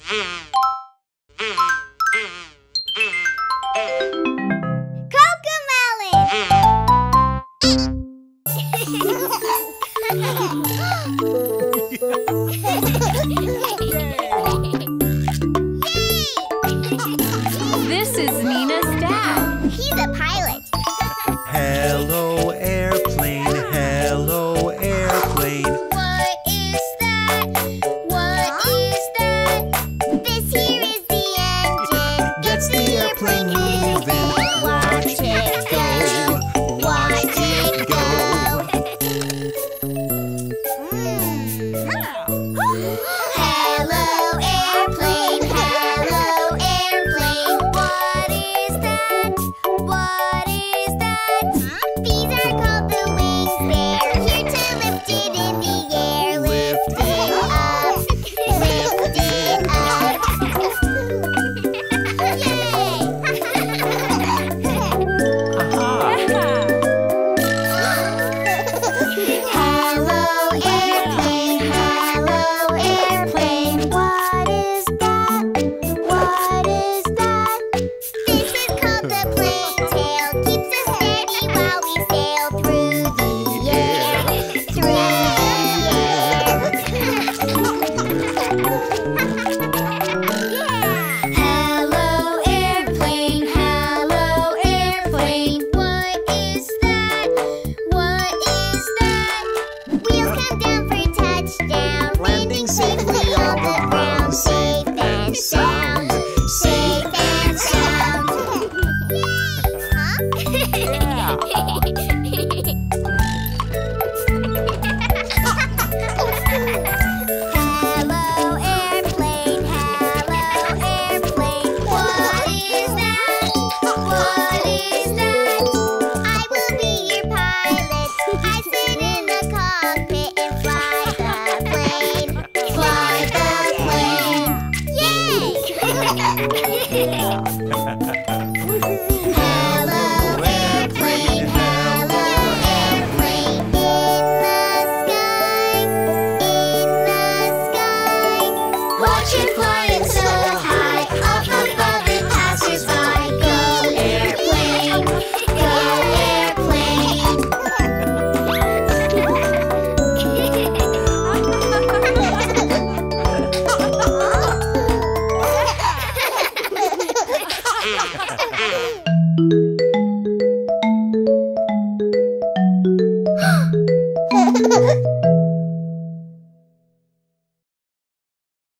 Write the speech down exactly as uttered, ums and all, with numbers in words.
This is Nina's dad. He's a pilot. Hello, airplane. Hello, airplane. What is that? What is that? This here is the engine. Gets the airplane moving. Watch it go. Watch it go. Hello, airplane. Hello, airplane. What is that? What is that? These are called the wings. They're here to lift it in the air. Lift it up. Lift it up. Hello, airplane. Hello, airplane. What is that? What is that? This is called the plane tail. Keeps us steady while we sail through the air. Through the air. Hello, airplane. Hello, airplane. What is that? What is that? Wheels come down for touchdown. Landing safely on the ground. Safe and sound. Safe and sound. Hello, airplane. Hello, airplane. What is that? What is that? I will be your pilot. I sit in the cockpit and fly the plane. Fly the plane. Yay! Hello, airplane. Hello, airplane. In the sky. In the sky. Watch it flying so